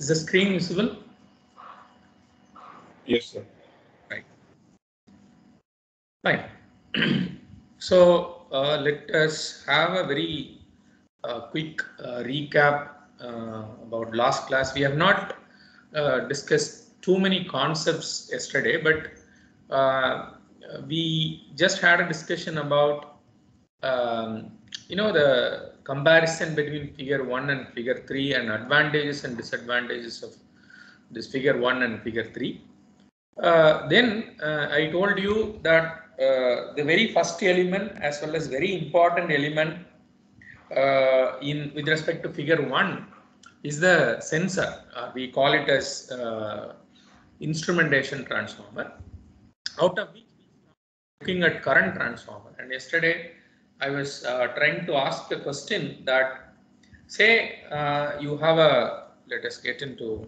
Is the screen visible? Yes, sir. Right. Fine. So let us have a very quick recap about last class. We have not discussed too many concepts yesterday, but we just had a discussion about the comparison between figure 1 and figure 3 and advantages and disadvantages of this figure 1 and figure 3. Then I told you that the very first element as well as very important element with respect to figure 1 is the sensor. We call it as instrumentation transformer, out of which we are looking at current transformer. And yesterday I was trying to ask a question that, say you have a, let us get into,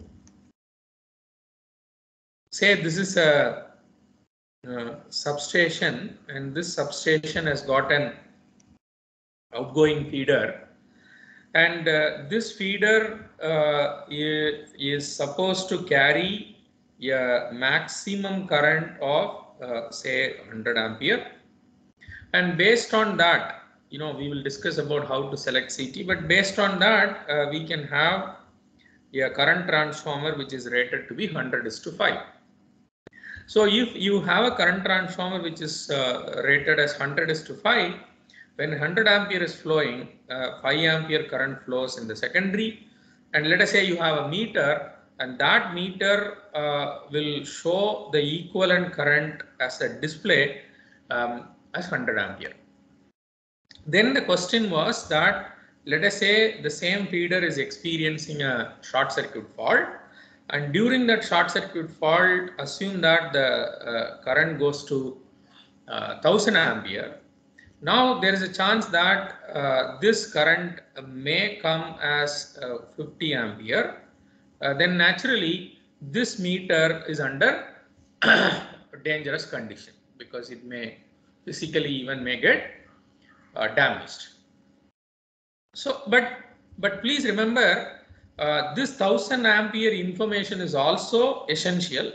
say this is a substation, and this substation has got an outgoing feeder, and this feeder is supposed to carry a maximum current of say 100 ampere, and based on that, we will discuss about how to select CT, but based on that we can have a current transformer which is rated to be 100:5. So if you have a current transformer which is rated as 100:5, when 100 ampere is flowing, 5 ampere current flows in the secondary, and let us say you have a meter, and that meter will show the equivalent current as a display as 100 ampere. Then the question was that, let us say the same feeder is experiencing a short circuit fault, and during that short circuit fault, assume that the current goes to 1000 ampere. Now there is a chance that this current may come as 50 ampere. Then naturally this meter is under dangerous condition, because it may physically even may get damaged. So, but please remember, this 1000 ampere information is also essential.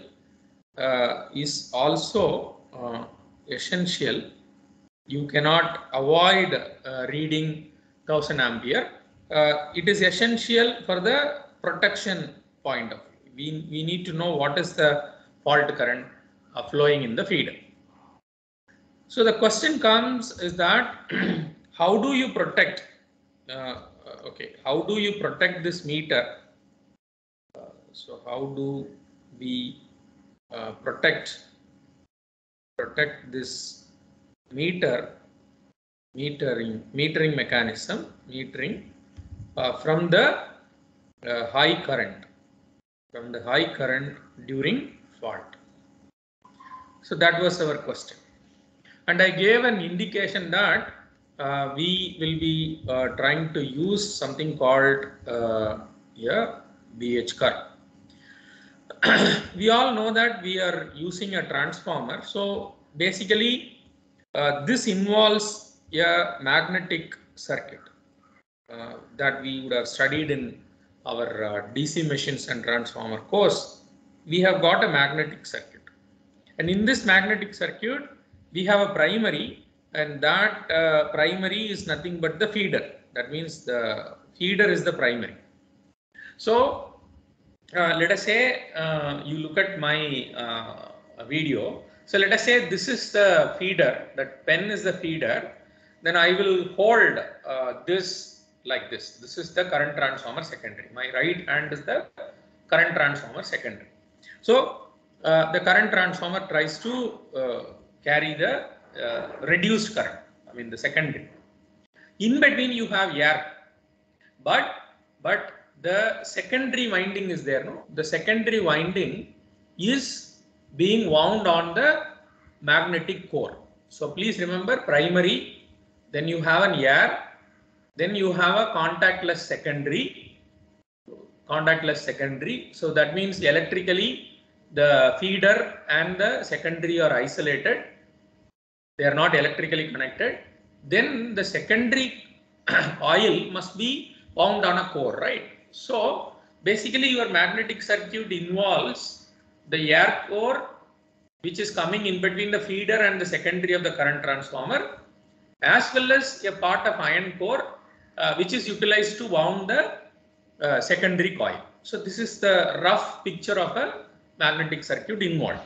Essential. You cannot avoid reading 1000 ampere. It is essential for the protection point of view. We need to know what is the fault current flowing in the feeder. So the question comes is that how do you protect? How do you protect this meter? So how do we protect this metering mechanism, from the high current, during fault? So that was our question, and I gave an indication that we will be trying to use something called BH curve. We all know that we are using a transformer, so basically this involves a magnetic circuit that we would have studied in our DC machines and transformer course. We have got a magnetic circuit, and in this magnetic circuit we have a primary, and that primary is nothing but the feeder. That means the feeder is the primary. So let us say you look at my video. So let us say this is the feeder, that pen is the feeder. Then I will hold this like this. This is the current transformer secondary. My right hand is the current transformer secondary. So the current transformer tries to carry the reduced current, the secondary. In between you have air, but the secondary winding is there. No, the secondary winding is being wound on the magnetic core. So please remember, primary, then you have an air, then you have a contactless secondary. So that means electrically the feeder and the secondary are isolated. They are not electrically connected. Then the secondary oil must be wound on a core, right? So basically your magnetic circuit involves the air core, which is coming in between the feeder and the secondary of the current transformer, as well as a part of iron core, which is utilized to wound the secondary coil. So this is the rough picture of a magnetic circuit involved.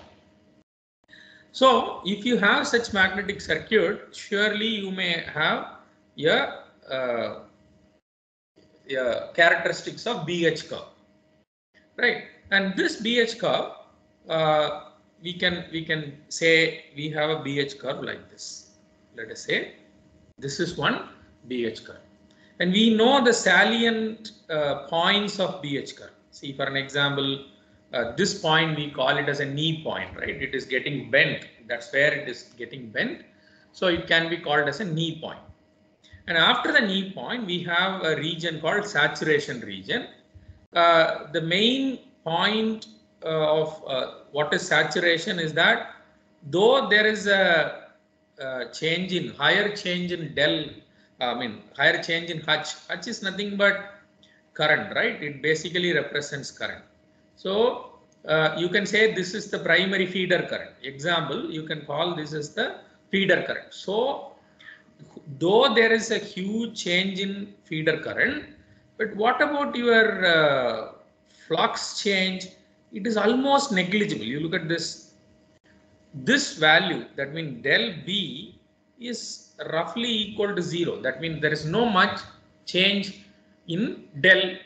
So if you have such magnetic circuit, surely you may have a characteristics of BH curve, right? And this BH curve, we can say we have a BH curve like this. Let us say this is one BH curve, and we know the salient points of BH curve. See, for an example, this point we call it as a knee point, right? It is getting bent. That's where it is getting bent. So it can be called as a knee point. And after the knee point, we have a region called saturation region. The main point of what is saturation is that though there is a higher change in del, higher change in H. H is nothing but current, right? It basically represents current. So you can say this is the primary feeder current. Example, you can call this as the feeder current. So though there is a huge change in feeder current, but what about your flux change? It is almost negligible. You look at this value, that means del B is roughly equal to 0. That means there is no much change in del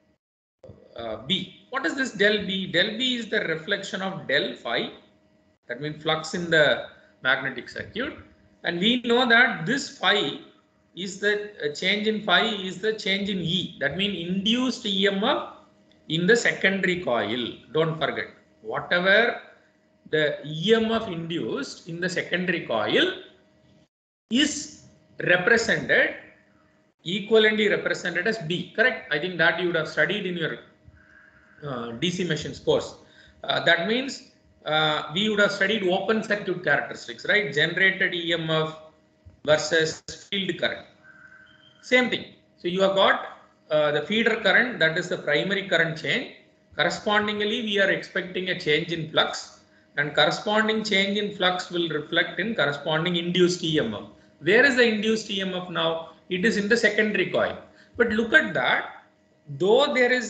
B. What is this del B? Del B is the reflection of del phi. That means flux in the magnetic circuit. And we know that this phi is the change in phi is the change in E. That means induced EMF in the secondary coil. Don't forget, whatever the EMF induced in the secondary coil is represented, equivalently represented as B. Correct? I think that you would have studied in your DC machines course. That means we would have studied open circuit characteristics, right? Generated EMF versus field current. Same thing. So you have got the feeder current, that is the primary current change. Correspondingly, we are expecting a change in flux, and corresponding change in flux will reflect in corresponding induced EMF. Where is the induced EMF now? It is in the secondary coil. But look at that. Though there is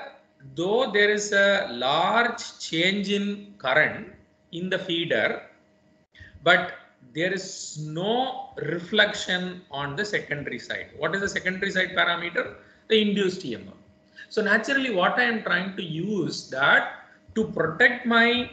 a large change in current in the feeder, but there is no reflection on the secondary side. What is the secondary side parameter? The induced EMF. So naturally, what I am trying to use that to protect my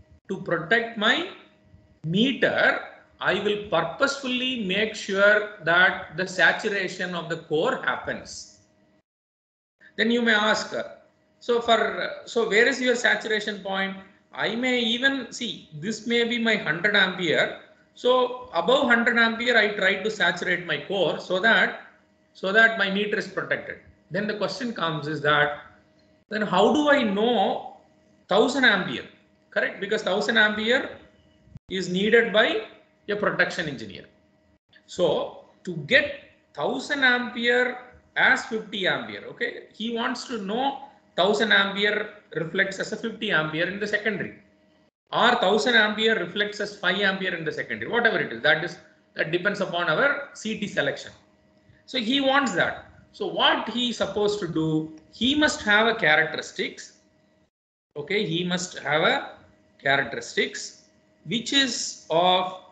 meter, I will purposefully make sure that the saturation of the core happens. Then you may ask, so where is your saturation point? I may even see this may be my 100 ampere. So above 100 ampere, I try to saturate my core so that my meter is protected. Then the question comes is that, then how do I know 1000 ampere? Correct? Because 1000 ampere is needed by a protection engineer. So to get 1000 ampere as 50 ampere, okay, he wants to know 1000 ampere reflects as a 50 ampere in the secondary, or 1000 ampere reflects as 5 ampere in the secondary, whatever it is. That depends upon our CT selection. So he wants that. So what he is supposed to do? He must have a characteristics. Okay, he must have a characteristics which is of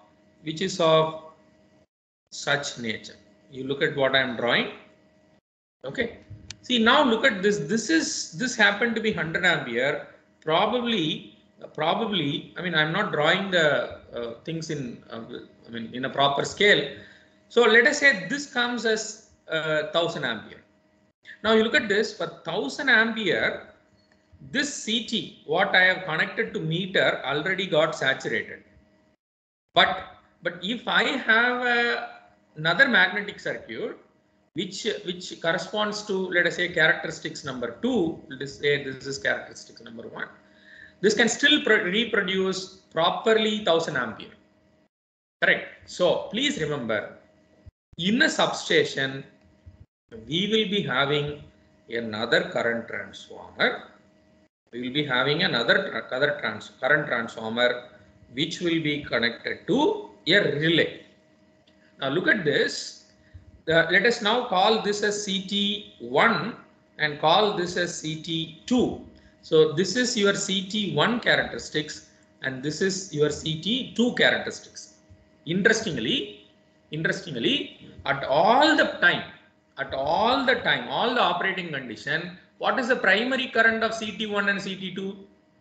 such nature. You look at what I am drawing. Okay. See, now look at this. This happened to be 100 ampere. Probably. I mean, I'm not drawing the things in a proper scale. So let us say this comes as 1000 ampere. Now you look at this, for 1000 ampere, this CT, what I have connected to meter, already got saturated. But if I have another magnetic circuit which corresponds to, let us say, characteristics number 2, let us say this is characteristics number 1, this can still reproduce properly 1000 ampere. Correct. So please remember, in a substation, we will be having another current transformer. We will be having another current transformer which will be connected to a relay. Now look at this. Let us now call this as CT1 and call this as CT2. So this is your CT1 characteristics and this is your CT2 characteristics. Interestingly, at all the operating condition, what is the primary current of CT1 and CT2?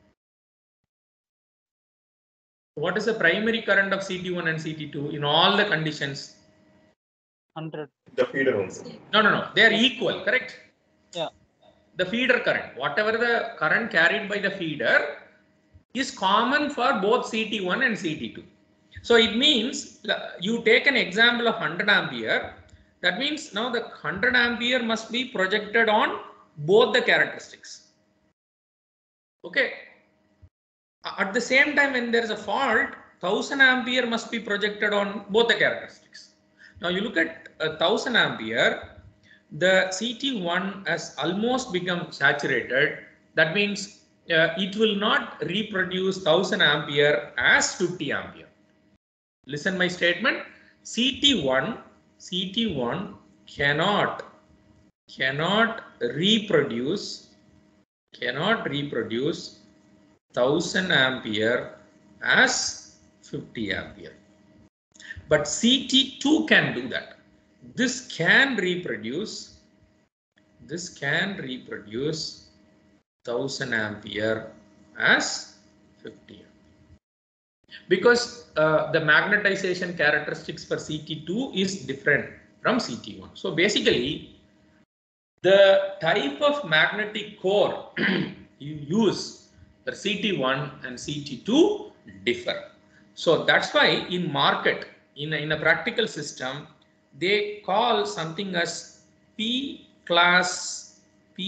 What is the primary current of CT1 and CT2 in all the conditions? 100. The feeder also. No. They are equal, correct? Yeah. The feeder current, whatever the current carried by the feeder is common for both CT1 and CT2. So it means you take an example of 100 ampere. That means now the 100 ampere must be projected on both the characteristics. Okay. At the same time, when there is a fault, 1000 ampere must be projected on both the characteristics. Now you look at 1000 ampere, the CT1 has almost become saturated. That means it will not reproduce 1000 ampere as 50 ampere. Listen my statement. CT1 cannot reproduce 1000 ampere as 50 ampere. But CT2 can do that. This can reproduce 1000 ampere as 50 ampere. Because the magnetization characteristics for CT2 is different from CT1. So basically, the type of magnetic core you use for CT1 and CT2 differ. So that's why in market, in a practical system, they call something as P class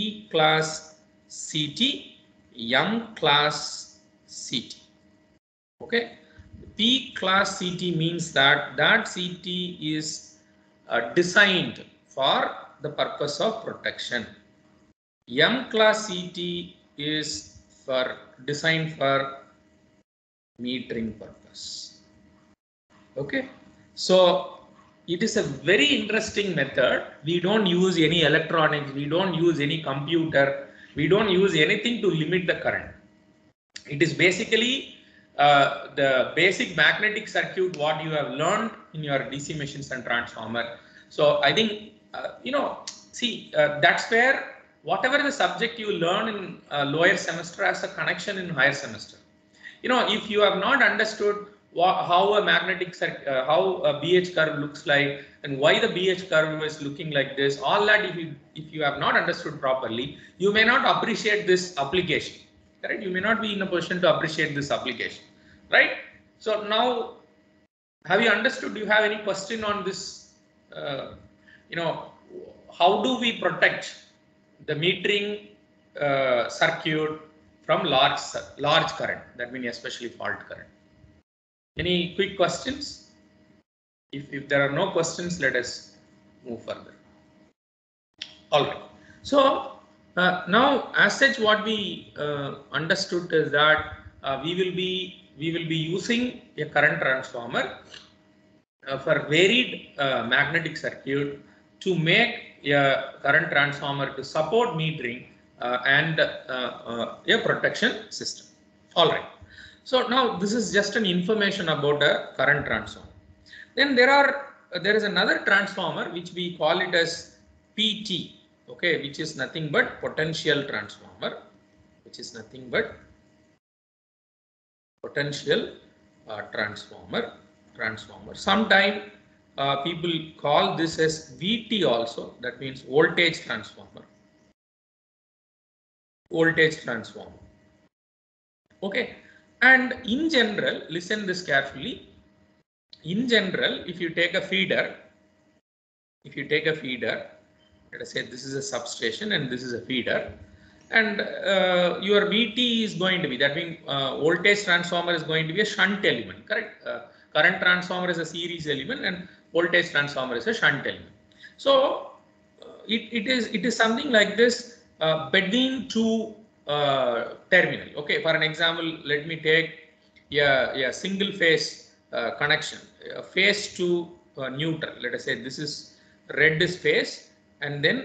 CT, M class CT. Okay, P class CT means that CT is designed for the purpose of protection. M class CT is designed for metering purpose. Okay, so it is a very interesting method. We don't use any electronics, we don't use any computer, we don't use anything to limit the current. It is basically the basic magnetic circuit what you have learned in your DC machines and transformer. So I think that's where whatever the subject you learn in lower semester has a connection in higher semester. If you have not understood how a magnetic circuit, how a BH curve looks like, and why the BH curve is looking like this, all that if you have not understood properly, you may not appreciate this application. Correct? You may not be in a position to appreciate this application, right? So now, have you understood? Do you have any question on this? How do we protect the metering circuit from large current? That means especially fault current. Any quick questions? If there are no questions, let us move further. All right. So now, as such, what we understood is that we will be using a current transformer for varied magnetic circuit to make a current transformer to support metering and a protection system. All right. So now this is just an information about a current transformer. Then there is another transformer which we call it as PT. Okay, which is nothing but potential transformer, transformer. Sometime people call this as VT also. That means voltage transformer. Okay, and in general, listen this carefully. In general, if you take a feeder, let us say this is a substation and this is a feeder, and your VT is going to be, that means voltage transformer is going to be a shunt element, correct? Current transformer is a series element and voltage transformer is a shunt element. So it is something like this. between two terminal. Okay, for an example, let me take a single phase connection, phase to neutral. Let us say this is red is phase and then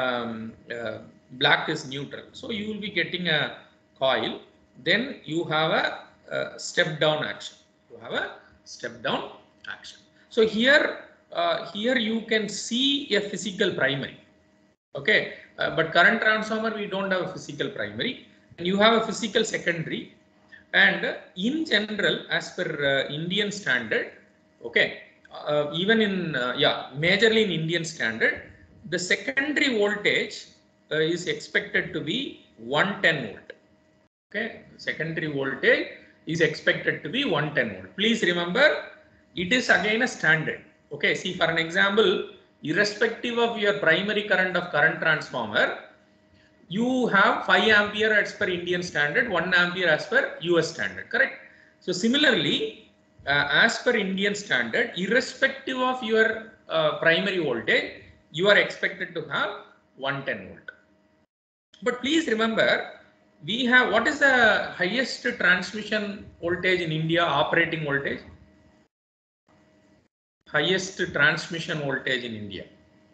black is neutral. So you will be getting a coil. Then you have a step down action. You have a step down action. So here you can see a physical primary. Okay, but current transformer we don't have a physical primary, and you have a physical secondary. And in general, as per Indian standard, okay, even in majorly in Indian standard, the secondary voltage is expected to be 110 volt. Okay, secondary voltage is expected to be 110 volt. Please remember, it is again a standard. Okay, see, for an example, irrespective of your primary current of current transformer, you have 5 ampere as per Indian standard, 1 ampere as per US standard, correct? So similarly, as per Indian standard, irrespective of your primary voltage, you are expected to have 110 volt. But please remember, we have, what is the highest transmission voltage in India, operating voltage? Highest transmission voltage in India.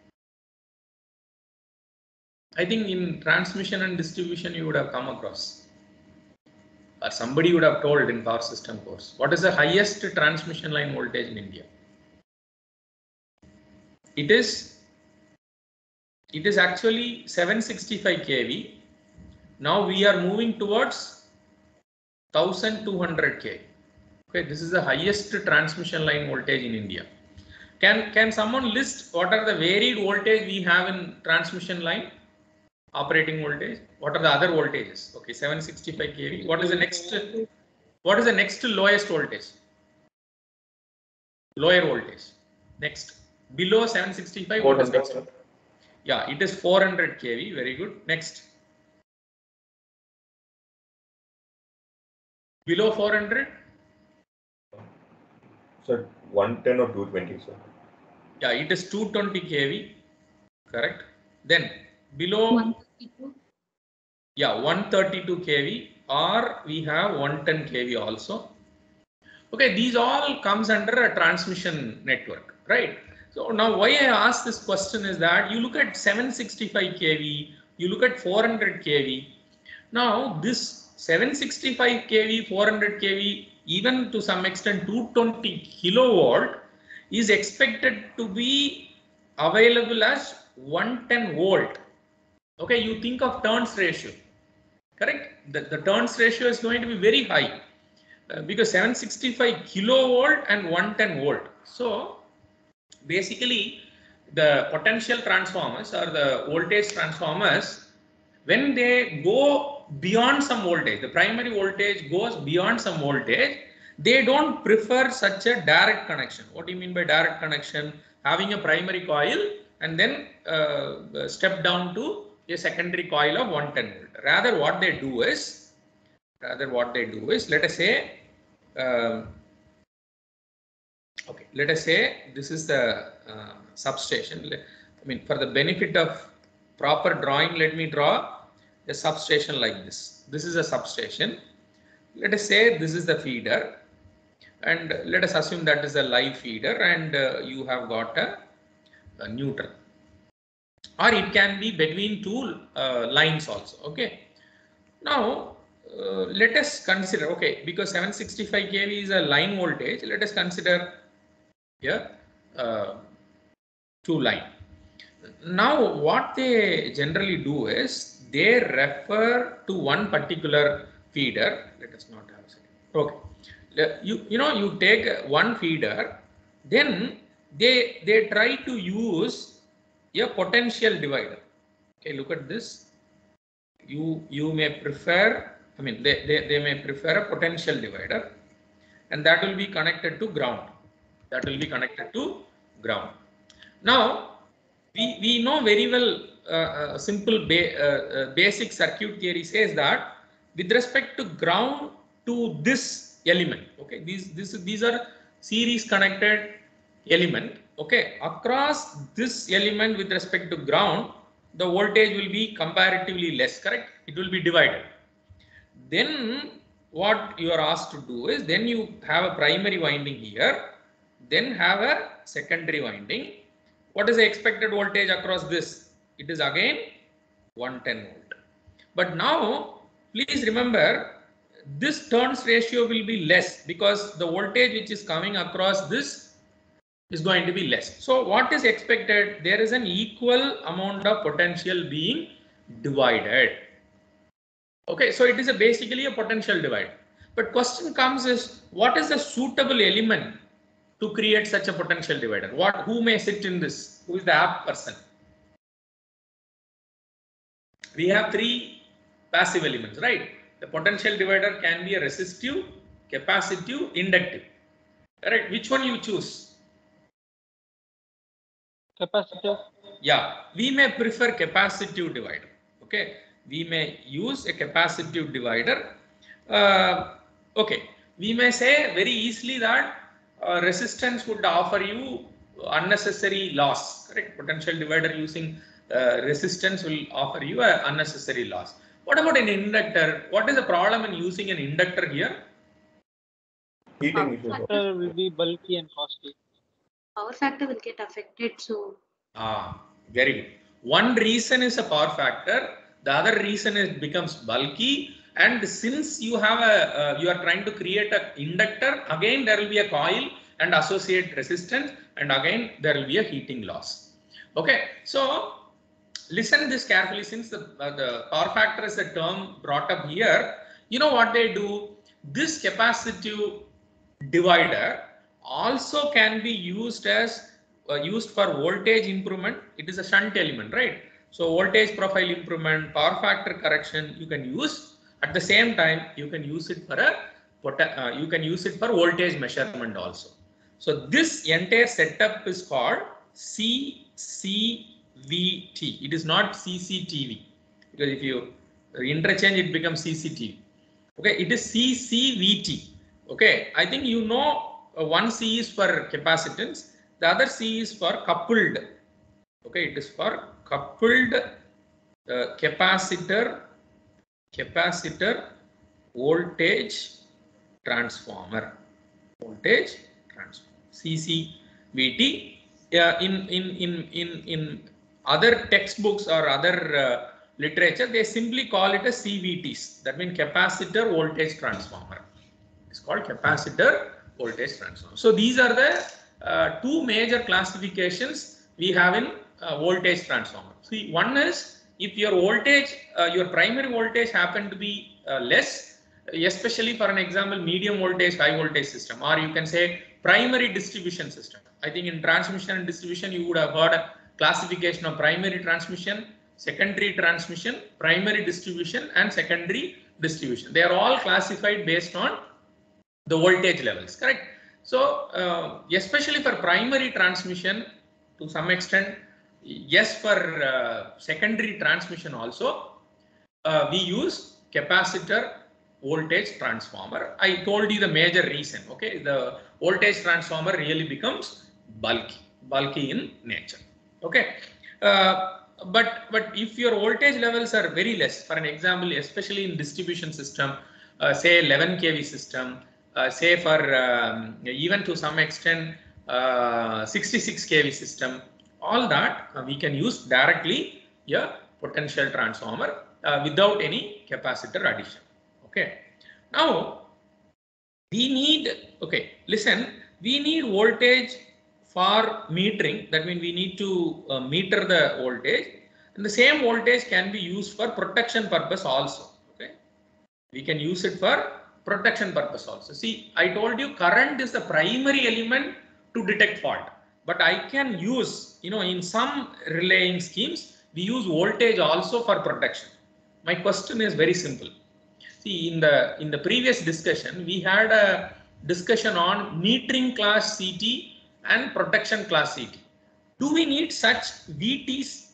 I think in transmission and distribution you would have come across, or somebody would have told in power system course. What is the highest transmission line voltage in India? It is actually 765 kV. Now we are moving towards 1200 kV. Okay, this is the highest transmission line voltage in India. Can someone list what are the varied voltage we have in transmission line? Operating voltage. What are the other voltages? Okay, 765 kV. What is the next? What is the next lowest voltage? Lower voltage. Next, below 765. What is next? Yeah, it is 400 kV. Very good. Next, below 400. Sir, 110 or 220, sir. Yeah, it is 220 kV. Correct. Then below 132. Yeah, 132 kV, or we have 110 kV also. Okay, these all comes under a transmission network, right? So now why I ask this question is that you look at 765 kV, you look at 400 kV. Now this 765 kV, 400 kV, even to some extent 220 kilovolt is expected to be available as 110 volt. Okay, you think of turns ratio, correct? The turns ratio is going to be very high because 765 kilovolt and 110 volt. So basically the potential transformers or the voltage transformers, when they go beyond some voltage, the primary voltage goes beyond some voltage, they don't prefer such a direct connection. What do you mean by direct connection? Having a primary coil and then step down to a secondary coil of 110 volt. Rather what they do is, let us say, okay, let us say this is the substation. I mean, for the benefit of proper drawing, let me draw a substation like this. This is a substation. Let us say this is the feeder, and let us assume that is a live feeder, and you have got a neutral, or it can be between two lines also. Okay. Now let us consider, okay, because 765 kV is a line voltage, let us consider here two line. Now what they generally do is they refer to one particular feeder. Let us not have a second. Okay, you take one feeder, then they try to use a potential divider. Okay, look at this. You may prefer, I mean they may prefer a potential divider, and that will be connected to ground. That will be connected to ground. Now we know very well, simple basic circuit theory says that with respect to ground to this element, okay, these are series connected element, okay, across this element with respect to ground, the voltage will be comparatively less, correct? It will be divided. Then what you are asked to do is, then you have a primary winding here, then have a secondary winding. What is the expected voltage across this? It is again 110 volt. But now please remember, this turns ratio will be less because the voltage which is coming across this is going to be less. So what is expected? There is an equal amount of potential being divided. Okay, so it is basically a potential divide. But question comes is, what is the suitable element to create such a potential divider? Who may sit in this? Who is the apt person? We have three passive elements, right? The potential divider can be a resistive, capacitive, inductive. Correct? Which one you choose? Capacitive. Yeah, we may prefer capacitive divider. Okay, we may use a capacitive divider. Okay, we may say very easily that resistance would offer you unnecessary loss. Correct? Potential divider using resistance will offer you an unnecessary loss. What about an inductor? What is the problem in using an inductor here? Heating issues. Factor will be bulky and costly. Power factor will get affected. So very good. One reason is a power factor. The other reason is becomes bulky. And since you have a, you are trying to create an inductor, again there will be a coil and associated resistance, and again there will be a heating loss. Okay, so listen this carefully, since the power factor is a term brought up here. You know what they do? This capacitive divider also can be used as used for voltage improvement. It is a shunt element, right? So voltage profile improvement, power factor correction, you can use. At the same time, you can use it for voltage measurement also. So this entire setup is called CCVT. It is not CCTV, because if you interchange, it becomes CCTV. Okay, it is CCVT. Okay, I think you know one C is for capacitance, the other C is for coupled. Okay, it is for coupled capacitor voltage transformer. CCVT. In other textbooks or other literature, they simply call it a CVTs. That means capacitor voltage transformer. It's called capacitor voltage transformer. So these are the two major classifications we have in voltage transformer. See, one is if your voltage, your primary voltage happen to be less, especially for an example, medium voltage, high voltage system, or you can say primary distribution system. I think in transmission and distribution, you would have heard a classification of primary transmission, secondary transmission, primary distribution, and secondary distribution. They are all classified based on the voltage levels, correct? So especially for primary transmission, to some extent, yes, for secondary transmission also, we use capacitor voltage transformer. I told you the major reason. Okay, the voltage transformer really becomes bulky in nature. Okay, but if your voltage levels are very less, for an example, especially in distribution system, say 11 kV system, say for even to some extent 66 kV system, all that we can use directly a potential transformer without any capacitor addition. Okay, now we need, okay, listen, we need voltage for metering. That means we need to meter the voltage, and the same voltage can be used for protection purpose also. Okay, we can use it for protection purpose also. See, I told you current is the primary element to detect fault, but I can use, you know, in some relaying schemes, we use voltage also for protection. My question is very simple. See, in the previous discussion, we had a discussion on metering class CT and protection class CT. Do we need such VTs?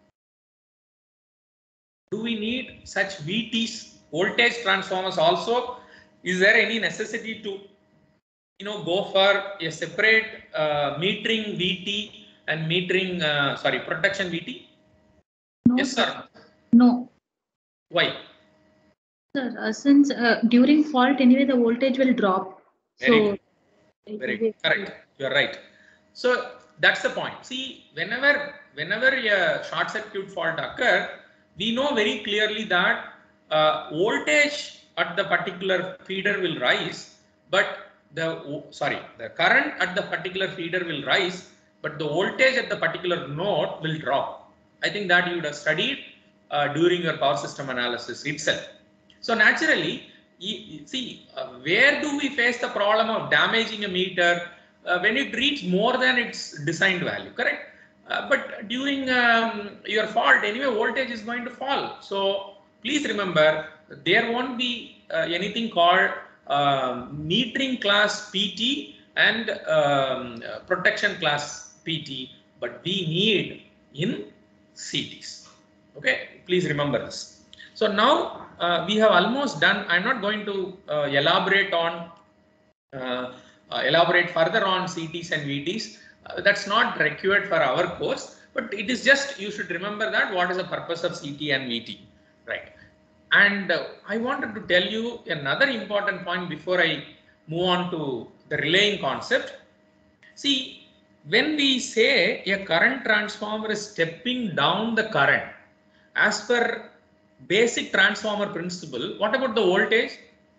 Do we need such VTs, voltage transformers also? Is there any necessity to, you know, go for a separate metering VT and metering, protection VT? No, Yes, sir. sir. No, Why? sir. Since during fault anyway the voltage will drop. Very So good. it will Very be good. Correct. You are right. So that's the point. See, whenever a short circuit fault occur, we know very clearly that voltage at the particular feeder will rise, but the current at the particular feeder will rise, but the voltage at the particular node will drop. I think that you would have studied during your power system analysis itself. So naturally, see, where do we face the problem of damaging a meter when it reaches more than its designed value, correct? But during your fault, anyway, voltage is going to fall. So please remember, there won't be anything called metering class PT and protection class PT, but we need in CTs. Okay, please remember this. So now we have almost done. I'm not going to elaborate further on CTs and VTs. That's not required for our course, but it is just you should remember that what is the purpose of CT and VT, right? And I wanted to tell you another important point before I move on to the relaying concept. See, when we say a current transformer is stepping down the current, as per basic transformer principle, what about the voltage?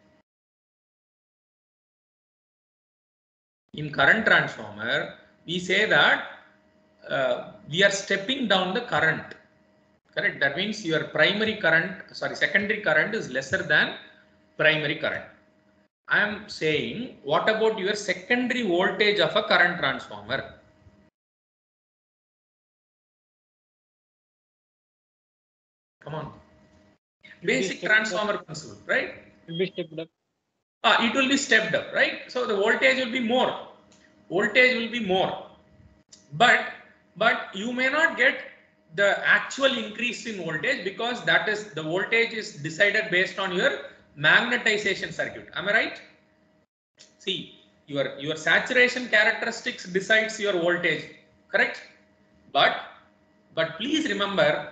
In current transformer, we say that we are stepping down the current. Correct? That means your secondary current is lesser than primary current. I am saying, what about your secondary voltage of a current transformer? Come on. Basic transformer principle, right? It will be stepped up. It will be stepped up, right? So the voltage will be more. Voltage will be more. But you may not get the actual increase in voltage because that is the voltage is decided based on your magnetization circuit. Am I right? See, your saturation characteristics decides your voltage, correct? But please remember,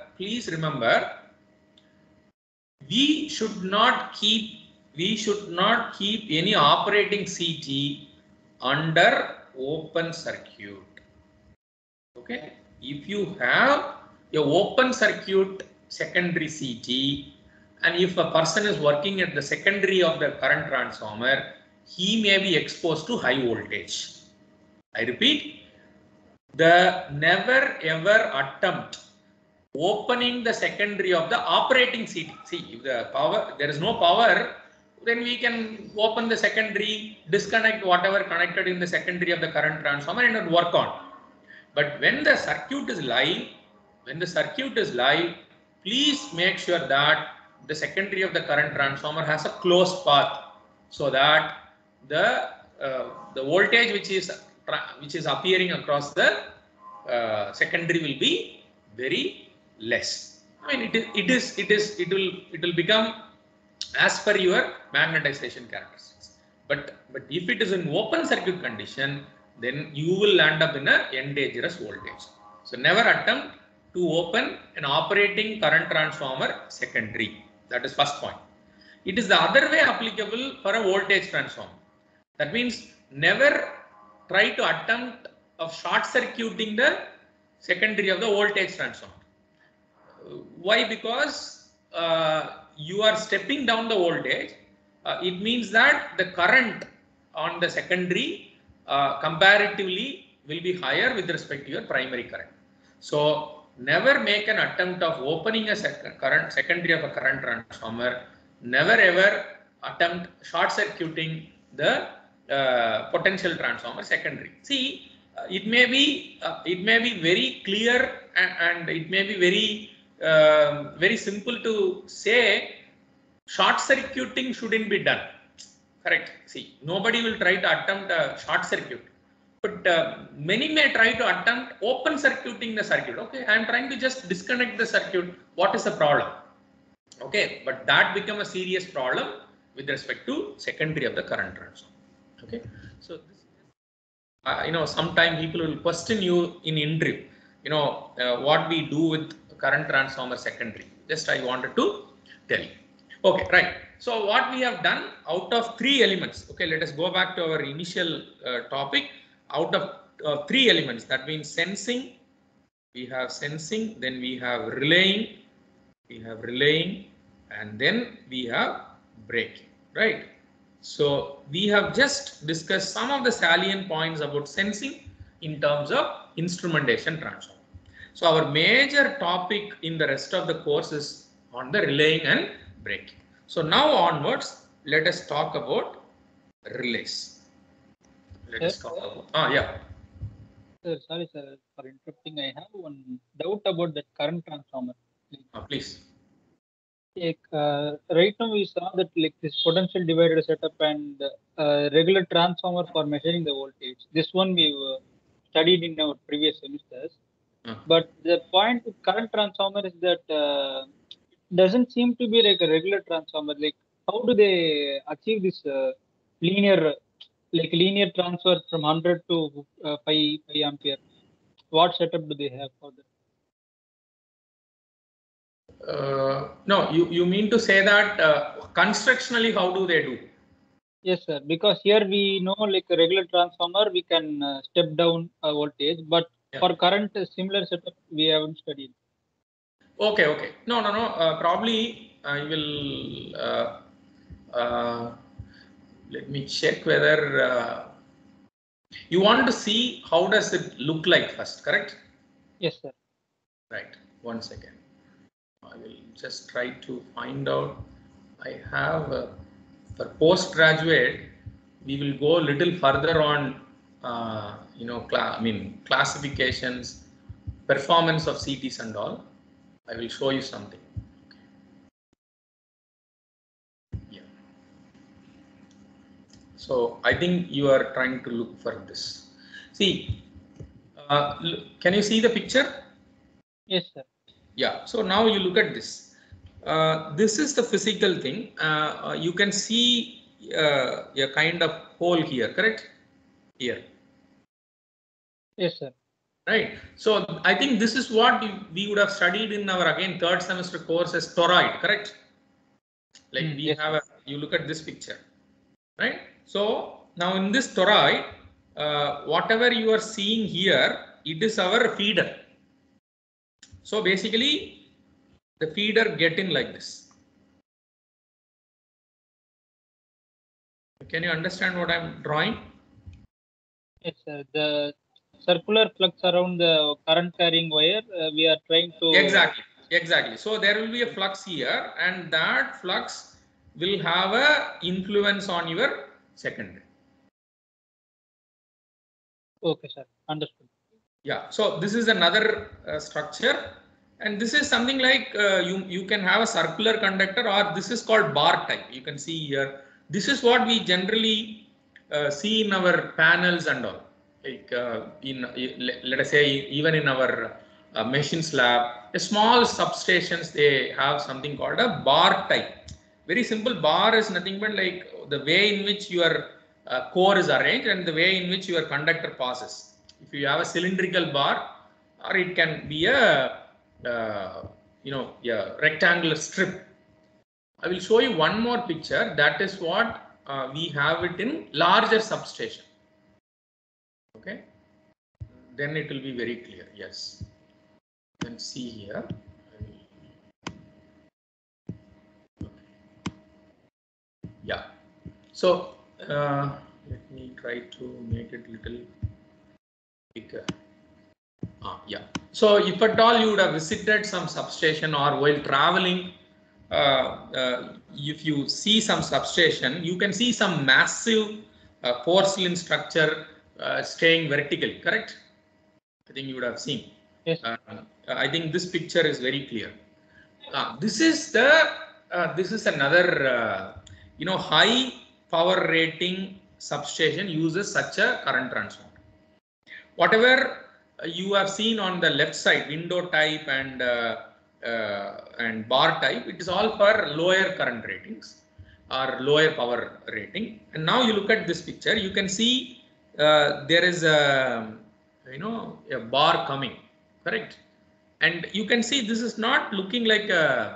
we should not keep any operating CT under open circuit. Okay, if you have a open circuit secondary CT, and if a person is working at the secondary of the current transformer, he may be exposed to high voltage. I repeat, never ever attempt opening the secondary of the operating CT. See, if there is no power, then we can open the secondary, disconnect whatever connected in the secondary of the current transformer and work on. But when the circuit is live, please make sure that the secondary of the current transformer has a closed path, so that the voltage which is appearing across the secondary will be very less. I mean, it will become as per your magnetization characteristics. But if it is in open circuit condition, then you will land up in a endangerous voltage. So never attempt to open an operating current transformer secondary. That is first point. It is the other way applicable for a voltage transformer. That means never try to attempt of short circuiting the secondary of the voltage transformer. Why? Because you are stepping down the voltage. It means that the current on the secondary comparatively will be higher with respect to your primary current. So never make an attempt of opening a secondary of a current transformer. Never ever attempt short circuiting the potential transformer secondary. See, it may be very clear and it may be very simple to say short circuiting shouldn't be done. Correct. See, nobody will try to attempt a short circuit, but many may try to attempt open circuiting the circuit. Okay, I am trying to just disconnect the circuit. What is the problem? Okay, but that become a serious problem with respect to secondary of the current transformer. Okay, so this, sometime people will question you in interview. What we do with current transformer secondary. Just I wanted to tell you. Okay, right. So what we have done out of 3 elements. Okay, let us go back to our initial topic. Out of 3 elements, that means sensing. We have sensing, then we have relaying, and then we have braking, right? So we have just discussed some of the salient points about sensing in terms of instrumentation transformer. So our major topic in the rest of the course is on the relaying and braking. So now onwards, let us talk about relays. Let us talk about, yeah. Sir, sorry, sir, for interrupting. I have one doubt about that current transformer. Please. Like, right now we saw that like this potential divider setup and regular transformer for measuring the voltage. This one we studied in our previous semesters. But the point with current transformer is that doesn't seem to be like a regular transformer. Like, how do they achieve this linear transfer from 100 to 5 ampere? What setup do they have for that? No, you mean to say that constructionally, how do they do? Yes, sir. Because here we know like a regular transformer, we can step down a voltage, but for current similar setup, we haven't studied. Okay. No. Probably I will. Let me check whether you want to see how does it look like first, correct? Yes, sir. Right. 1 second. I will just try to find out. I have for postgraduate, we will go a little further on, classifications, performance of CTs and all. I will show you something. Yeah. So I think you are trying to look for this. See, can you see the picture? Yes, sir. Yeah. So now you look at this. This is the physical thing. You can see a kind of hole here, correct? Here. Yes, sir. Right. So I think this is what we would have studied in our again 3rd semester course as toroid, correct? Like we yes, have you look at this picture, right? So now in this toroid, whatever you are seeing here, it is our feeder. So basically, the feeder get in like this. Can you understand what I'm drawing? Yes, sir. The circular flux around the current carrying wire, we are trying to. Exactly. So there will be a flux here, and that flux will have a influence on your secondary. Okay, sir. Understood. Yeah. So this is another structure, and this is something like you can have a circular conductor, or this is called bar type. You can see here. This is what we generally see in our panels and all. Like let us say even in our machines lab, a small substations they have something called a bar type. Very simple. Bar is nothing but like the way in which your core is arranged and the way in which your conductor passes. If you have a cylindrical bar, or it can be a rectangular strip. I will show you one more picture. That is what we have it in larger substation. Okay, then it will be very clear. Yes, you can see here. Okay. Yeah. So let me try to make it little bigger. Yeah. So if at all you would have visited some substation or while traveling, if you see some substation, you can see some massive porcelain structure staying vertically, correct? I think you would have seen. Yes. I think this picture is very clear. This is another high power rating substation uses such a current transformer. Whatever you have seen on the left side, window type and bar type, it is all for lower current ratings or lower power rating. And now you look at this picture, you can see there is a bar coming, correct? And you can see this is not looking like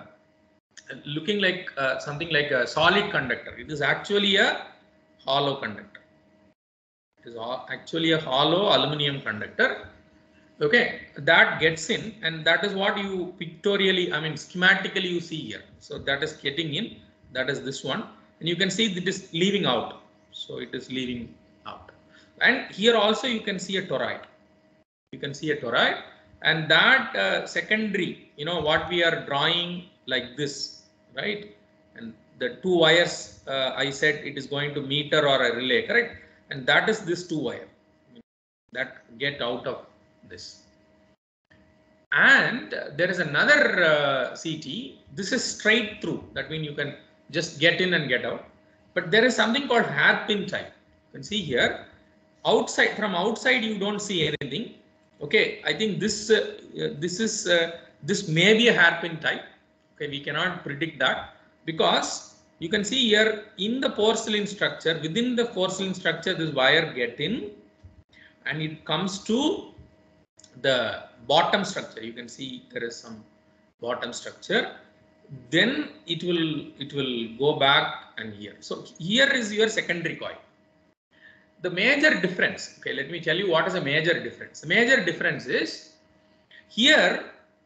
something like a solid conductor. It is actually a hollow conductor. It is actually a hollow aluminum conductor. Okay, that gets in, and that is what you pictorially, I mean schematically you see here. So that is getting in, that is this one, and you can see it is leaving out. So it is leaving out. And here also you can see a toroid. You can see a toroid, and that secondary, you know what we are drawing like this, right? And the two wires, I said it is going to meter or a relay, correct? And that is this two wire that get out of this. And there is another CT. This is straight through. That means you can just get in and get out. But there is something called hairpin type. You can see here. Outside, from outside, you don't see anything. Okay, I think this may be a hairpin type. Okay, we cannot predict that because you can see here in the porcelain structure. Within the porcelain structure, this wire get in, and it comes to the bottom structure. You can see there is some bottom structure. Then it will go back and here. So here is your secondary coil. The major difference, okay, let me tell you what is a major difference. The major difference is here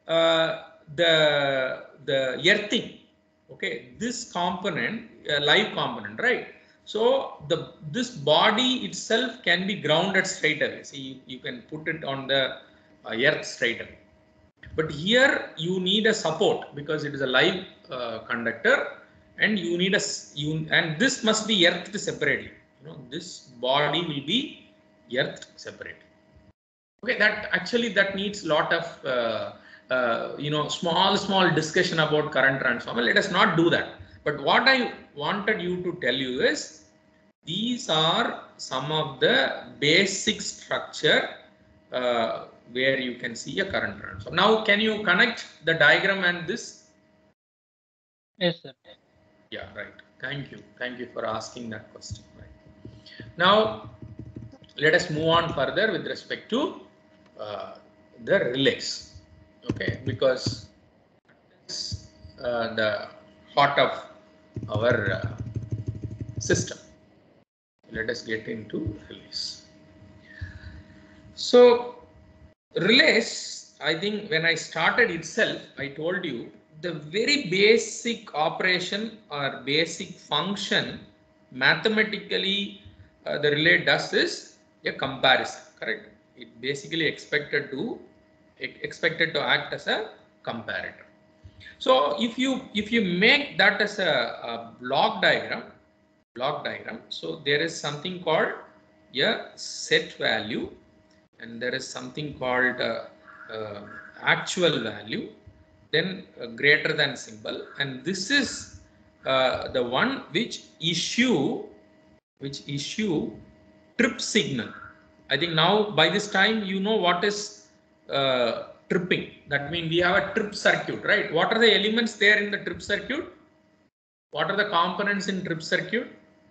the earthing, okay, this component, live component, right? So this body itself can be grounded straight away. See, you can put it on the earth straight away. But here you need a support because it is a live conductor, and you need and this must be earthed separately. You know, this body will be earthed separately. Okay, that needs lot of small discussion about current transformer. Let us not do that. But what I wanted you to tell you is these are some of the basic structure where you can see a current transformer. Now, can you connect the diagram and this? Yes, sir. Yeah, right. Thank you. Thank you for asking that question. Right. Now, let us move on further with respect to the relays. Okay, because it's the heart of our system. Let us get into relays. So, relays, I think when I started itself, I told you the very basic operation or basic function mathematically the relay does is a comparison, correct? It basically expected to act as a comparator. So if you make that as a block diagram, so there is something called a set value, and there is something called actual value, then greater than symbol, and this is the one which issue trip signal. I think now by this time you know what is tripping. That means we have a trip circuit, right? What are the elements there in the trip circuit? What are the components in trip circuit?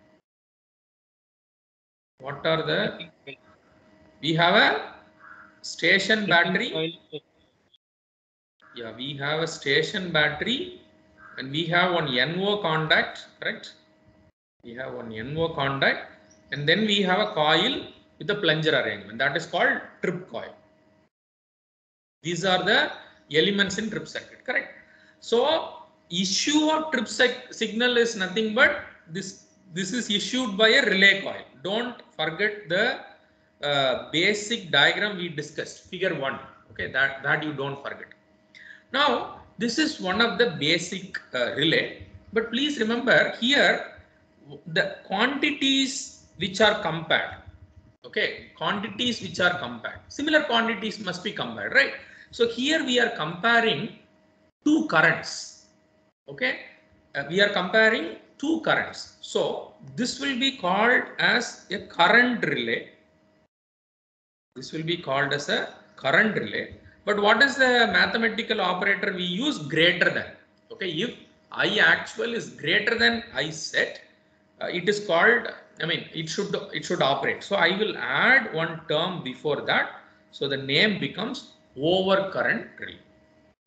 What are the? We have a station battery. Yeah, we have a station battery, and we have one NO contact, correct? We have one NO contact, and then we have a coil with a plunger arrangement. That is called trip coil. These are the elements in trip circuit, correct? So issue of trip signal is nothing but this is issued by a relay coil. Don't forget the basic diagram we discussed, figure 1. Okay, that you don't forget. Now this is one of the basic relay, but please remember here the quantities which are compared. Okay, quantities which are compared. Similar quantities must be compared, right? So here we are comparing two currents. Okay, we are comparing two currents. So this will be called as a current relay. This will be called as a current relay. But what is the mathematical operator we use? Greater than. Okay, if I actual is greater than I set, it is called, I mean, it should operate. So I will add one term before that. So the name becomes overcurrent relay.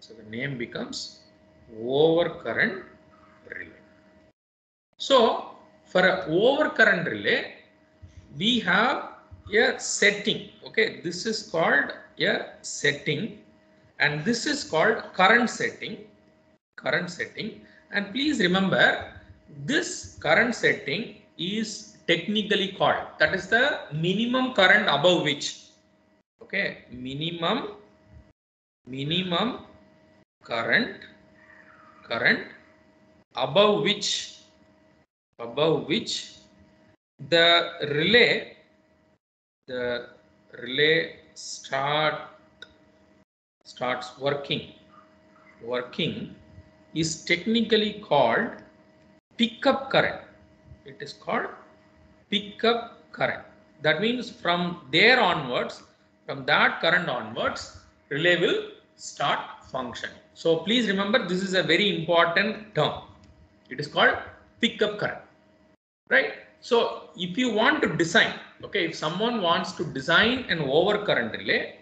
So the name becomes overcurrent relay. So for an overcurrent relay, we have a setting. Okay, this is called a setting, and this is called current setting. Current setting, and please remember, this current setting is technically called, that is the minimum current above which, okay, minimum current above which the relay starts working is technically called pickup current. It is called pickup current. That means from there onwards, from that current onwards, relay will start functioning. So please remember, this is a very important term. It is called pickup current, right? So if you want to design, okay, if someone wants to design an overcurrent relay,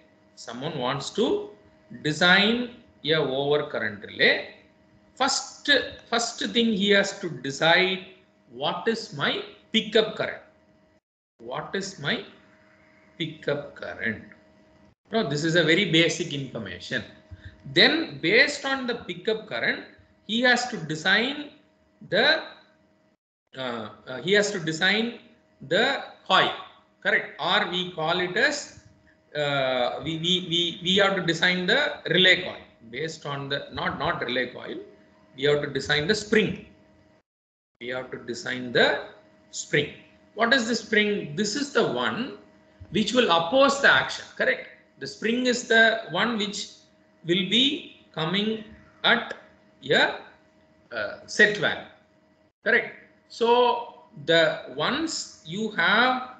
first thing he has to decide, what is my pickup current? What is my pickup current? No, this is a very basic information. Then based on the pickup current, he has to design the coil, correct? Or we call it as we have to design the relay coil based on the not relay coil. We have to design the spring. What is the spring? This is the one which will oppose the action, correct? The spring is the one which will be coming at a set value, correct? So once you have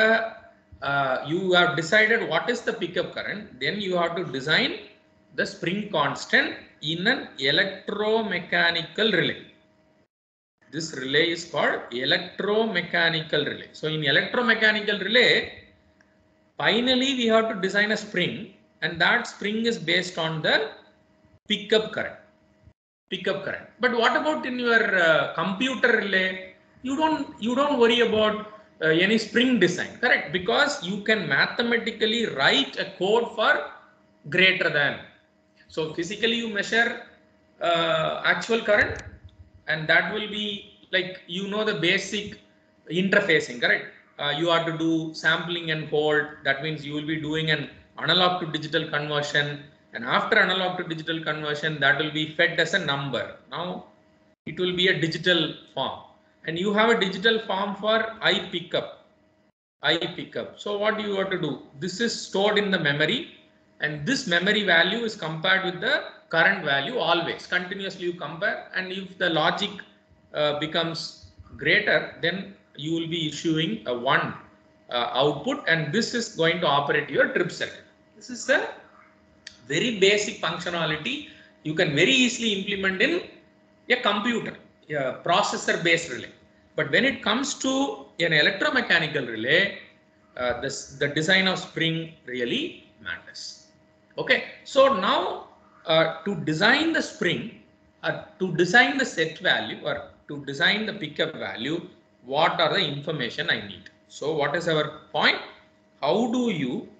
decided what is the pickup current, then you have to design the spring constant in an electromechanical relay. This relay is called electromechanical relay. So in electromechanical relay, finally we have to design a spring, and that spring is based on the pickup current. But what about in your computer relay? You don't worry about any spring design, correct? Because you can mathematically write a code for greater than. So physically you measure actual current, and that will be like, the basic interfacing, correct? You have to do sampling and hold. That means you will be doing an analog to digital conversion, and after analog to digital conversion, that will be fed as a number. Now it will be a digital form, and you have a digital form for I pickup. So what do you have to do? This is stored in the memory, and this memory value is compared with the current value always. Continuously you compare, and if the logic becomes greater, then you will be issuing a 1 output, and this is going to operate your trip circuit. This is the very basic functionality you can very easily implement in a computer, a processor based relay. But when it comes to an electromechanical relay, the design of spring really matters. Okay, so now to design the spring, to design the set value, or to design the pickup value, what are the information I need? So what is our point? How do you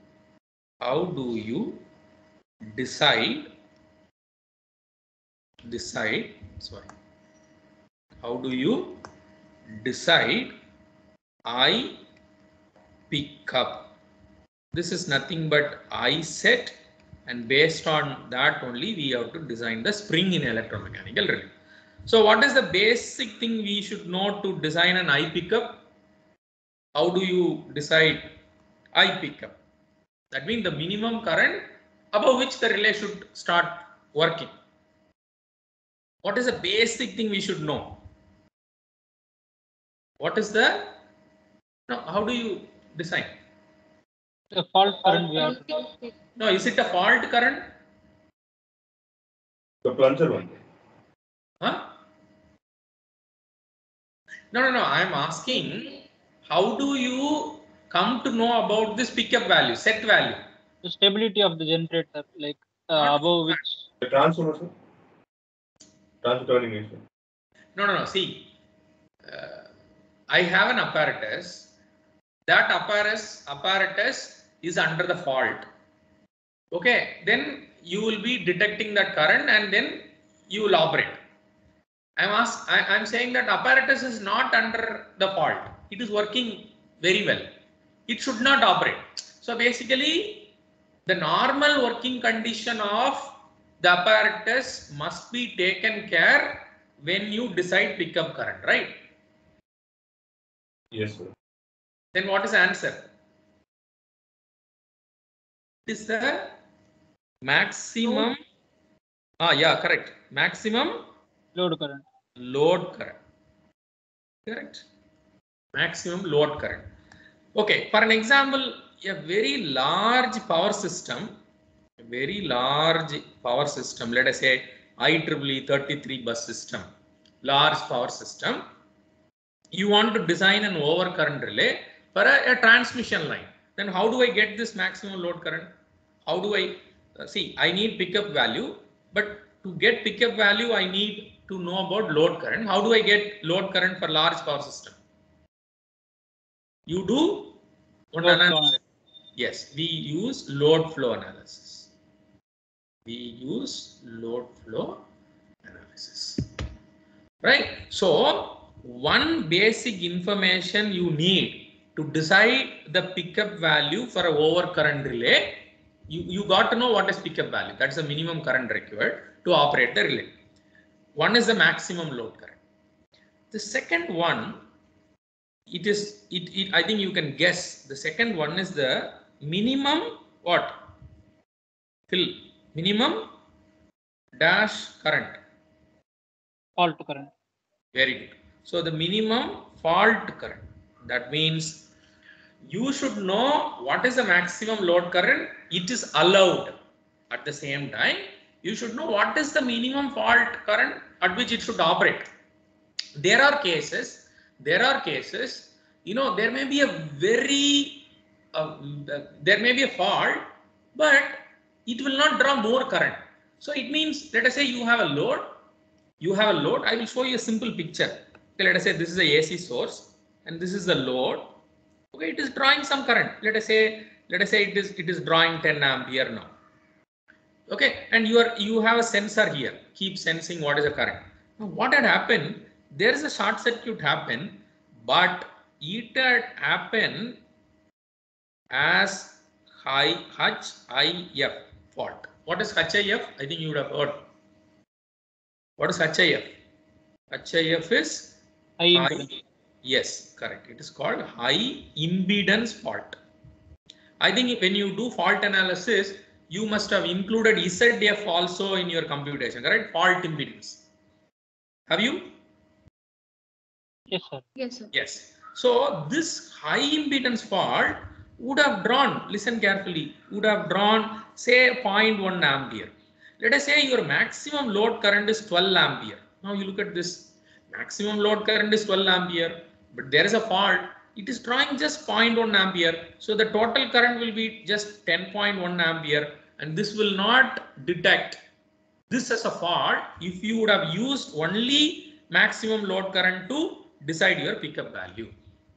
decide I pickup? This is nothing but I set, and based on that only we have to design the spring in electromechanical relay. So what is the basic thing we should know to design an I pickup? How do you decide I pickup? That means the minimum current above which the relay should start working. What is the basic thing we should know? What is the, no, how do you design? The fault current we have to. No, is it a fault current? The plunger one. Huh? No. I am asking, how do you come to know about this pickup value, set value? The stability of the generator, like above which The transformer, sir? Termination. No. See, I have an apparatus. That apparatus is under the fault. Okay, then you will be detecting that current and then you will operate. I'm saying that apparatus is not under the fault. It is working very well. It should not operate. So basically, the normal working condition of the apparatus must be taken care when you decide pickup current, right? Yes, sir. Then what is the answer? It is the maximum. Yeah, correct. Maximum Load current. Load current. Correct. Maximum load current. Okay, for an example, a very large power system, let us say IEEE 33 bus system, large power system. You want to design an overcurrent relay for a transmission line. Then how do I get this maximum load current? How do I see? I need pickup value, but to get pickup value, I need to know about load current. How do I get load current for large power system? You do one analysis. Yes, we use load flow analysis. We use load flow analysis. Right? So, one basic information you need to decide the pickup value for a overcurrent relay. You got to know what is pickup value. That's the minimum current required to operate the relay. One is the maximum load current. The second one, I think you can guess. The second one is the minimum what? Phil, minimum dash current. Fault current. Very good. So the minimum fault current. That means you should know what is the maximum load current. It is allowed. At the same time, you should know what is the minimum fault current at which it should operate. There are cases, you know, there may be a fault, but it will not draw more current. So it means, let us say you have a load. I will show you a simple picture. Okay, let us say this is the AC source and this is the load. Okay, it is drawing some current. Let us say it is drawing 10 ampere now. Okay, and you have a sensor here. Keep sensing what is the current. Now, what had happened? There is a short circuit happen, but it had happened as HIF fault. What is HIF? I think you would have heard. What is HIF? HIF is High impedance. Yes, correct. It is called high impedance fault. I think when you do fault analysis, you must have included ZF also in your computation, correct? Fault impedance. Have you? Yes, sir. Yes, sir. Yes. So this high impedance fault would have drawn, listen carefully, would have drawn say 0.1 ampere. Let us say your maximum load current is 12 ampere. Now you look at this, maximum load current is 12 ampere, but there is a fault. It is drawing just 0.1 ampere. So the total current will be just 10.1 ampere, and this will not detect this as a fault if you would have used only maximum load current to decide your pickup value.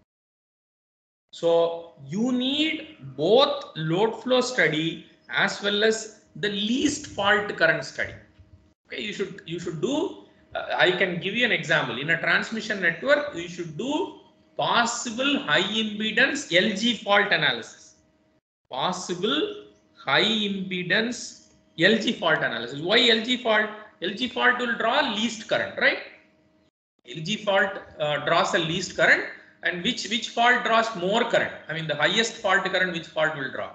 So you need both load flow study as well as the least fault current study. Okay, you should do. I can give you an example. In a transmission network, you should do possible high impedance LG fault analysis. Possible high impedance LG fault analysis. Why LG fault? LG fault will draw least current, right? LG fault draws the least current, and which fault draws more current? I mean, the highest fault current, which fault will draw?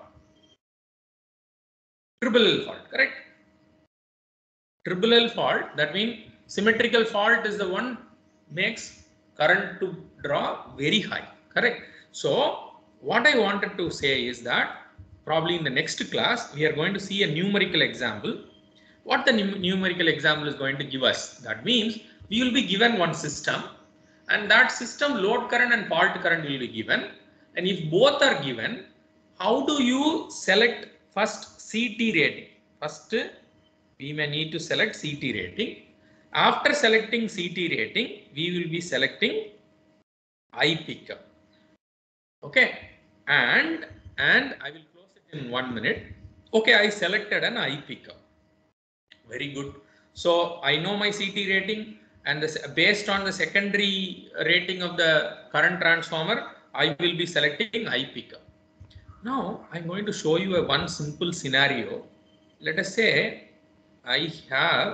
Triple L fault, correct? Triple L fault, that means symmetrical fault is the one makes current to draw very high, correct? So what I wanted to say is that probably in the next class, we are going to see a numerical example. What the numerical example is going to give us? That means we will be given one system, and that system load current and fault current will be given. And if both are given, how do you select first CT rating? First we may need to select CT rating. After selecting CT rating, we will be selecting I pickup. Okay, and I will close it in 1 minute. Okay, I selected an I pickup. Very good. So I know my CT rating, and based on the secondary rating of the current transformer, I will be selecting I pickup. Now I'm going to show you one simple scenario. Let us say I have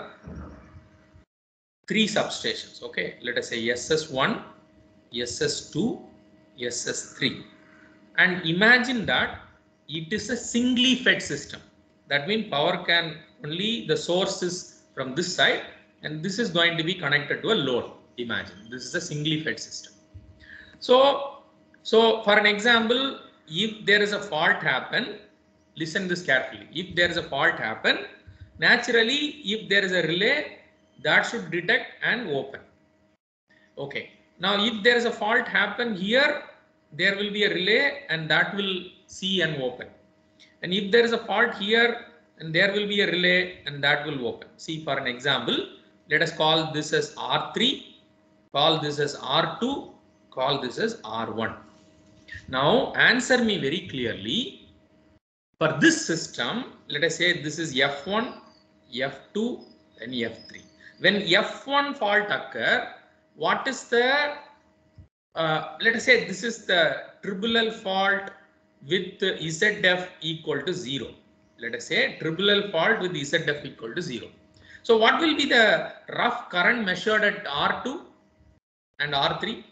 3 substations. Okay, let us say SS1, SS2, SS3, and imagine that it is a singly fed system. That means power can only, the source is from this side, and this is going to be connected to a load. Imagine this is a singly fed system. So for an example, if there is a fault happen, listen this carefully. If there is a fault happen, naturally, if there is a relay, that should detect and open. Okay. Now, if there is a fault happen here, there will be a relay and that will see and open. And if there is a fault here, and there will be a relay and that will open. See, for an example, let us call this as R3, call this as R2, call this as R1. Now, answer me very clearly. For this system, let us say this is F1, F2, and F3. When F1 fault occur, what is the, let us say this is the triple L fault with ZF equal to 0. Let us say triple L fault with ZF equal to 0. So what will be the rough current measured at R2 and R3?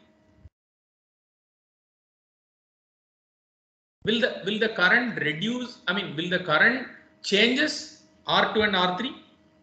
Will the current reduce? I mean, will the current changes R2 and R3?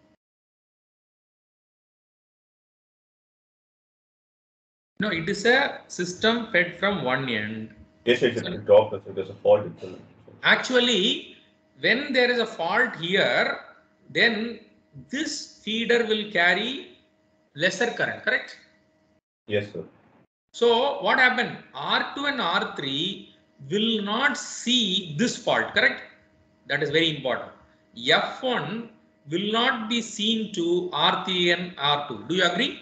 No, it is a system fed from one end. Yes, it will drop if there's a fault. Actually, when there is a fault here, then this feeder will carry lesser current, correct? Yes, sir. So what happened? R2 and R3 will not see this fault, correct? That is very important. F1 will not be seen to R3 and R2. Do you agree?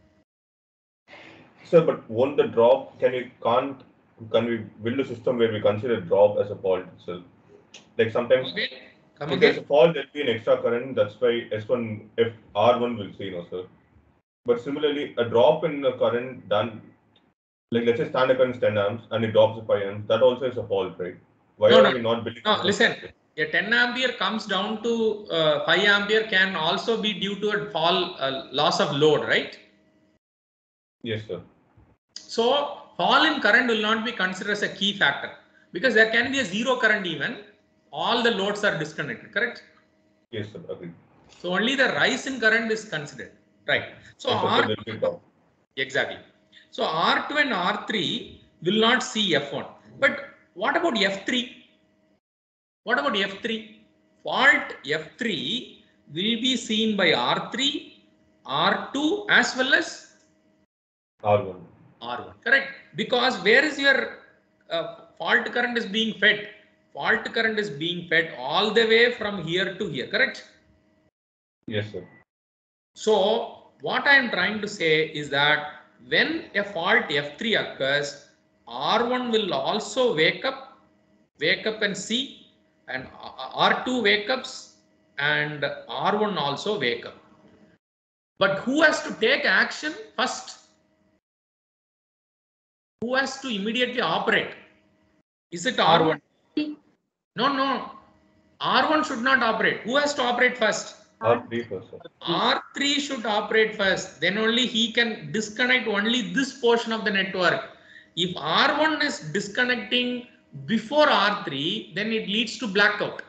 Sir, but won't the drop, can we build a system where we consider drop as a fault itself? Like sometimes if there's a fault, there'll be an extra current. That's why S1, if R1 will see, no, sir. But similarly, a drop in the current done, like let's say standard current is 10 amps and it drops to 5 amps, that also is a fault, right? Why are we not building? No, listen, a 10 ampere comes down to 5 ampere can also be due to a fall, loss of load, right? Yes, sir. So fall in current will not be considered as a key factor because there can be a zero current even. All the loads are disconnected, correct? Yes, sir. Agreed. So only the rise in current is considered, right? So R2, exactly. So R2 and R3 will not see F1. But what about F3? What about F3? Fault F3 will be seen by R3, R2 as well as R1. R1, correct? Because where is your fault current is being fed? Fault current is being fed all the way from here to here, correct? Yes, sir. So what I am trying to say is that when a fault F3 occurs, R1 will also wake up and see, and R2 wake ups and R1 also wake up. But who has to take action first? Who has to immediately operate? Is it R1? No. R1 should not operate. Who has to operate first? R3 first, sir. R3 should operate first. Then only he can disconnect only this portion of the network. If R1 is disconnecting before R3, then it leads to blackout.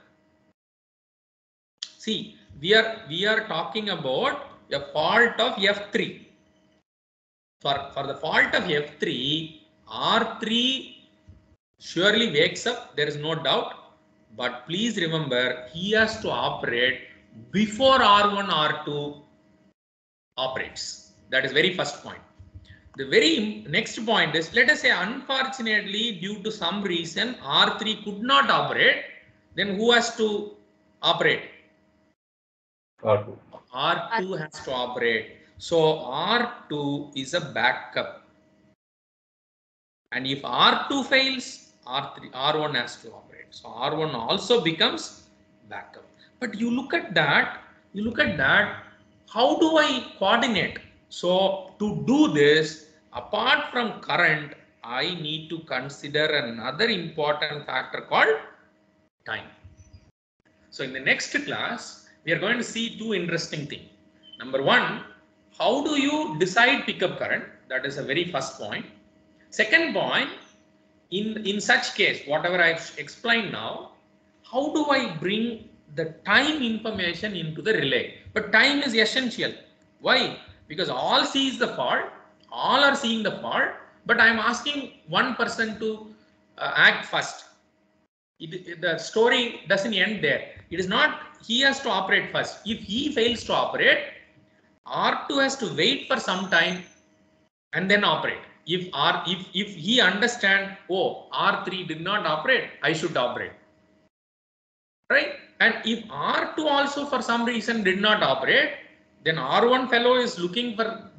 See, we are talking about a fault of F3. For the fault of F3, R3 surely wakes up, there is no doubt. But please remember, he has to operate before R1, R2 operates. That is very first point. The very next point is, let us say unfortunately due to some reason R3 could not operate, then who has to operate? R2. R2 has to operate. So R2 is a backup. And if R2 fails, R1 has to operate. So R1 also becomes backup. But you look at that, how do I coordinate? So to do this, apart from current, I need to consider another important factor called time. So in the next class, we are going to see two interesting things. Number one, how do you decide pickup current? That is a very first point. Second point, in such case, whatever I've explained now, how do I bring the time information into the relay? But time is essential. Why? Because all sees the fault, all are seeing the fault, but I'm asking one person to act first. The story doesn't end there. It is not he has to operate first. If he fails to operate, R2 has to wait for some time and then operate. If he understand, oh, R3 did not operate, I should operate. Right? And if R2 also for some reason did not operate, then R1 fellow is looking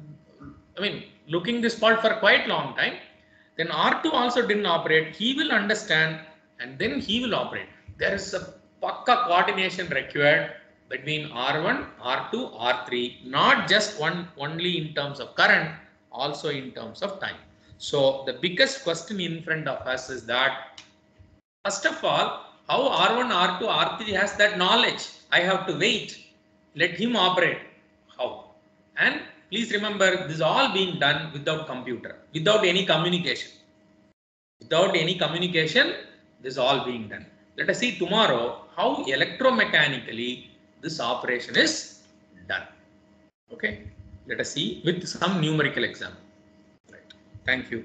this fault for quite long time. Then R2 also didn't operate. He will understand and then he will operate. There is a pakka coordination required between R1, R2, R3, not just only in terms of current, also in terms of time. So the biggest question in front of us is that, first of all, how R1, R2, R3 has that knowledge? I have to wait. Let him operate. How? And please remember, this is all being done without computer, without any communication. Without any communication, this is all being done. Let us see tomorrow how electromechanically this operation is done. Okay. Let us see with some numerical example. Right. Thank you.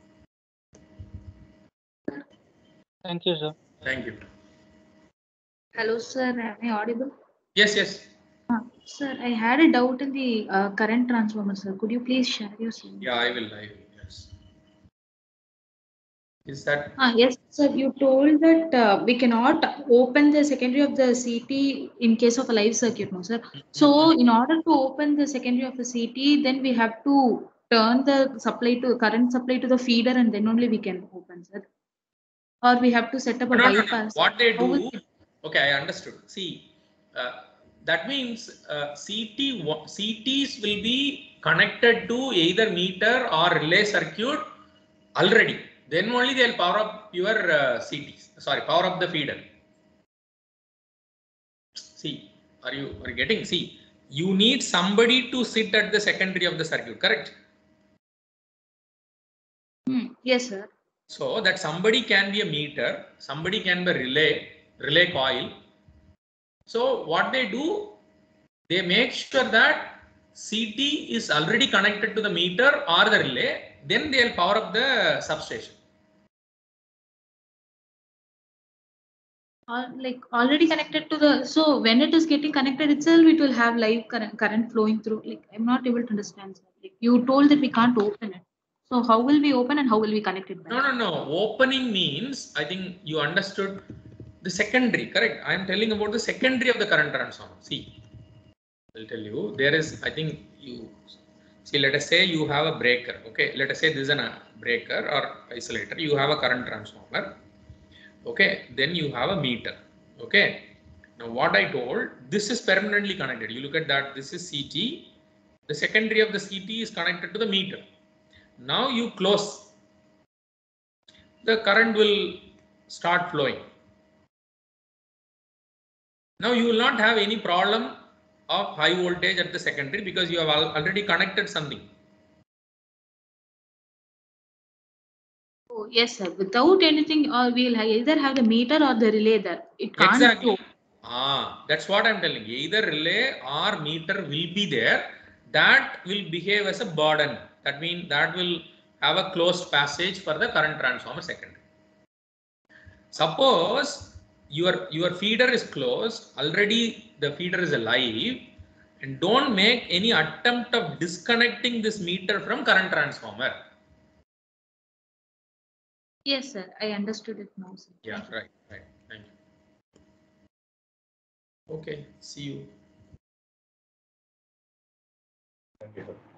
Thank you, sir. Thank you. Hello, sir. Am I audible? Yes, yes. Sir, I had a doubt in the current transformer, sir. Could you please share your screen? Yeah, I will. Yes. Is that? Yes, sir. You told that we cannot open the secondary of the CT in case of a live circuit, no, sir. So, in order to open the secondary of the CT, then we have to turn the current supply to the feeder, and then only we can open, sir. Or we have to set up a bypass. No. What they do? Okay, I understood. See, that means CTs will be connected to either meter or relay circuit already. Then only they'll power up your CTs. Sorry, power up the feeder. See, are you getting? See, you need somebody to sit at the secondary of the circuit, correct? Yes, sir. So that somebody can be a meter, somebody can be relay coil. So what they do, they make sure that CT is already connected to the meter or the relay, then they'll power up the substation. Like already connected to the, so when it is getting connected itself, it will have live current flowing through. Like I'm not able to understand, sir. Like you told that we can't open it. So how will we open and how will we connect it back? No. Opening means, I think you understood the secondary, correct? I am telling about the secondary of the current transformer. See, I'll tell you, there is, I think you see, let us say you have a breaker. Okay, let us say this is a breaker or isolator. You have a current transformer. Okay, then you have a meter. Okay, now what I told, this is permanently connected. You look at that, this is CT. The secondary of the CT is connected to the meter. Now you close, the current will start flowing. Now you will not have any problem of high voltage at the secondary because you have already connected something. Oh, yes, sir. Without anything, we'll either have the meter or the relay there. It can't Exactly. That's what I'm telling you. Either relay or meter will be there. That will behave as a burden. That means that will have a closed passage for the current transformer secondary. Suppose your feeder is closed, already the feeder is alive, and don't make any attempt of disconnecting this meter from current transformer. Yes, sir. I understood it now, sir. Yeah, right. Thank you. Okay, see you. Thank you, sir.